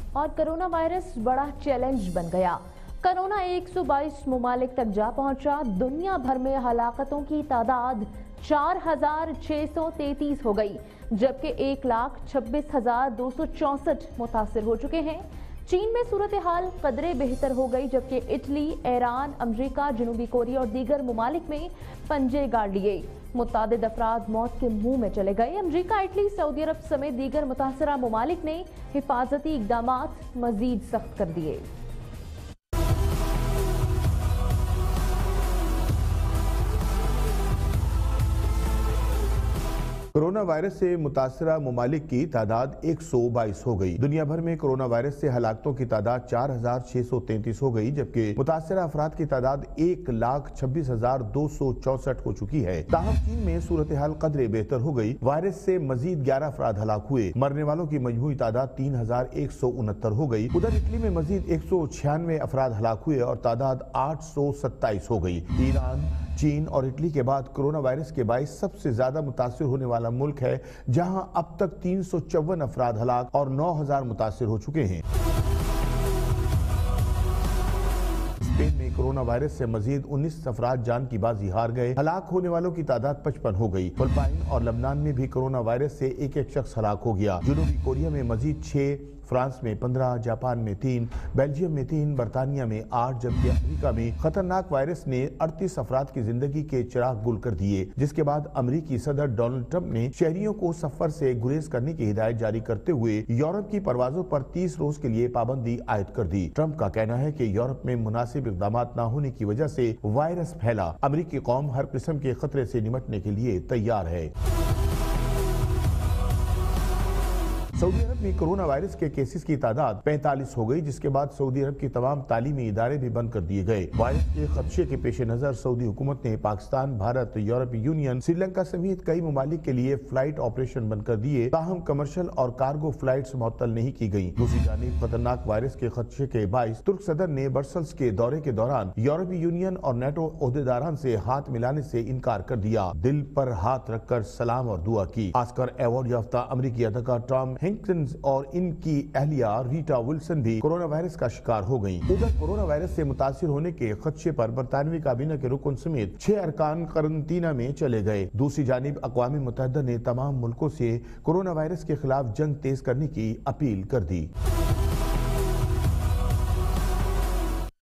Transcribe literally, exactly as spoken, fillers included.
اور corona virus بڑا challenge بن گیا۔ کرونا ایک سو بائیس ممالک تک جا پہنچا۔ دنیا بھر میں ہلاکتوں کی تعداد چار ہزار چھ سو تینتیس ہو گئی، جبکہ ایک لاکھ چھبیس ہزار دو سو چونسٹھ متاثر ہو چکے ہیں۔ چین میں صورتحال قدرے بہتر ہو گئی، جبکہ اٹلی، ایران، امریکہ، جنوبی کوریا اور دیگر ممالک میں پنجے گاڑ لیے۔ متعدد افراد موت کے منہ میں چلے گئے۔ امریکہ، اٹلی، سعودی عرب سمیت دیگر متاثرہ ممالک نے حفاظتی اقدامات مزید سخت کر دیے۔ کرونا وائرس سے متاثرہ ممالک کی تعداد ایک سو بائیس ہو گئی۔ دنیا بھر میں کرونا وائرس سے ہلاکتوں کی تعداد چار ہزار چھ سو تینتیس ہو گئی، جبکہ متاثرہ افراد کی تعداد ایک لاکھ چھبیس ہزار دو سو چونسٹھ ہو چکی ہے۔ تاہم چین میں صورتحال قدرے بہتر ہو گئی۔ وائرس سے مزید گیارہ افراد ہلاک ہوئے۔ مرنے والوں کی مجموعی تعداد تین ہزار ایک سو انہتر ہو گئی۔ ادھر اٹلی میں مزید ایک سو چھیانوے افراد ہلاک ہوئے اور تعداد آٹھ سو ستائیس ہو گئی۔ ایران، چین اور اٹلی کے بعد کرونا وائرس کے باعث سب سے زیادہ متاثر ہونے والا ملک ہے، جہاں اب تک تین سو چون افراد ہلاک اور نو ہزار متاثر ہو چکے ہیں۔ اسپین میں کرونا وائرس سے مزید انیس افراد جان کی بازی ہار گئے۔ ہلاک ہونے والوں کی تعداد پچپن ہو گئی۔ فلپائن اور لبنان میں بھی کرونا وائرس سے ایک ایک شخص ہلاک ہو گیا۔ جنوبی کوریا میں مزید چھ، فرانس میں پندرہ، جاپان میں تین، بیلجیم میں تین، برطانیہ میں آٹھ، جبکہ امریکہ میں خطرناک وائرس نے اڑتیس افراد کی زندگی کے چراغ گل کر دیے، جس کے بعد امریکی صدر ڈونلڈ ٹرمپ نے شہریوں کو سفر سے گریز کرنے کی ہدایت جاری کرتے ہوئے یورپ کی پروازوں پر تیس روز کے لیے پابندی عائد کر دی۔ ٹرمپ کا کہنا ہے کہ یورپ میں مناسب اقدامات نہ ہونے کی وجہ سے وائرس پھیلا۔ امریکی قوم ہر قسم کے خطرے سے نمٹنے کے لیے تیار ہے۔ سعودی عرب میں کرونا وائرس کے کیسز کی تعداد پینتالیس ہو گئی، جس کے بعد سعودی عرب کی تمام تعلیمی ادارے بھی بند کر دیے گئے۔ وائرس کے خدشے کے پیش نظر سعودی حکومت نے پاکستان، بھارت، یورپی یونین، سری لنکا سمیت کئی ممالک کے لیے فلائٹ آپریشن بند کر دیے، تاہم کمرشل اور کارگو فلائٹس معطل نہیں کی گئیں۔ دوسری جانب خطرناک وائرس کے خدشے کے باعث ترک صدر نے برسلز کے دورے کے دوران یورپی یونین اور نیٹو عہدیداران سے ہاتھ ملانے سے انکار کر دیا، دل پر ہاتھ رکھ کر سلام اور دعا کی۔ آسکر ایوارڈ یافتہ امریکی اداکار ٹام ہینکس اور ان کی اہلیہ ریٹا ولسن بھی کورونا وائرس کا شکار ہو گئیں۔ ادھر کورونا وائرس سے متاثر ہونے کے خدشے پر برطانوی کابینہ کے رکن سمیت چھ ارکان قرنطینہ میں چلے گئے۔ دوسری جانب اقوام متحدہ نے تمام ملکوں سے کورونا وائرس کے خلاف جنگ تیز کرنے کی اپیل کر دی۔